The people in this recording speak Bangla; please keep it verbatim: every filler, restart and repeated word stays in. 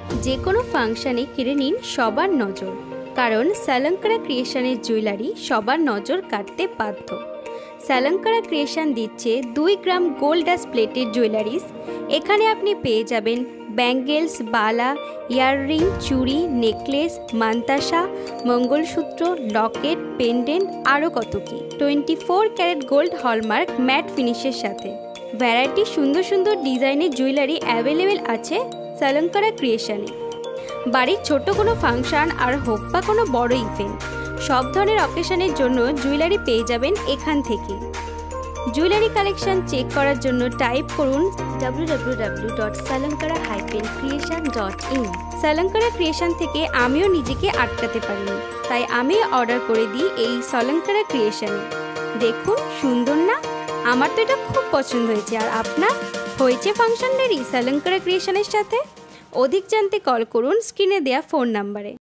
যে কোনো ফাংশানে কেড়ে নিন সবার নজর, কারণ সালঙ্কারা ক্রিয়েশনের জুয়েলারি সবার নজর কাটতে বাধ্য। সালঙ্কারা ক্রিয়েশন দিচ্ছে দুই gram gold dust plated jewelleries. এখানে আপনি পেয়ে যাবেন ব্যাঙ্গেলস, বালা, ইয়াররিং, চুড়ি, নেকলেস, মান্তাসা, মঙ্গলসূত্র, লকেট, পেন্ডেন্ট, আরও কত কি। Twenty four carat gold hallmark matt ফিনিশের সাথে ভ্যারাইটি সুন্দর সুন্দর ডিজাইনের জুয়েলারি অ্যাভেলেবেল আছে সালঙ্কারা ক্রিয়েশনে। বাড়ির ছোট কোনো ফাংশন আর হোক বা কোনো বড় ইভেন্ট, সব ধরনের অকেশনের জন্য জুয়েলারি পেয়ে যাবেন এখান থেকে। জুয়েলারি কালেকশন চেক করার জন্য টাইপ করুন W W W dot Salankara creation dot in. Salankara creation থেকে আমিও নিজেকে আটকাতে পারিনি, তাই আমি অর্ডার করে দিই এই সালঙ্কারা ক্রিয়েশনে। দেখুন সুন্দর না? আমার তো এটা খুব পছন্দ হয়েছে। আর আপনার হয়েছে ফাংশন রেডি সালঙ্কারা ক্রিয়েশনের সাথে? অধিক জানতে কল করুন স্ক্রিনে দেওয়া ফোন নাম্বারে।